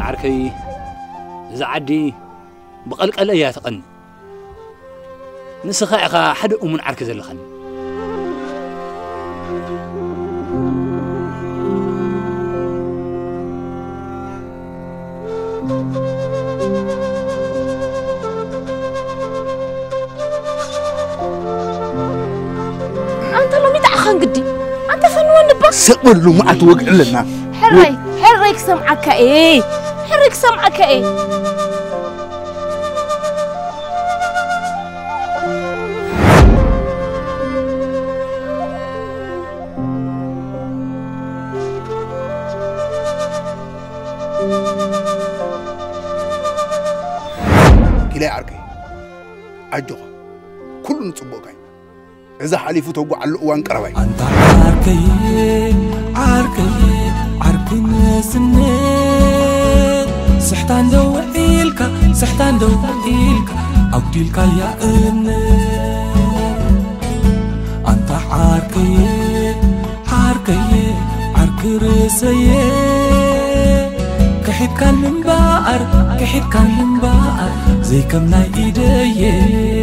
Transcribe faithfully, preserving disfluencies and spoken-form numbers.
عركي زعدي بقلق ألا يا تقن نسخة حد أمون عرك زلخن أنت لو متعخن قدي أنت فنون نبا سقبل له ما أتوقع لنا حري حريك سمعك إيه حريك سمعك إيه كلا عركي أجوها كل نصبوكاي إذا حليفو توقع على الأوان كرباي أنت عركي عركي عركي نسنت سحتان دو إلكا سحتان دو إلكا أو تلك يا إن أنت عركي عركي عركي رسي كحيت كان من بقر كحيت كان من بقر زي كم نايدي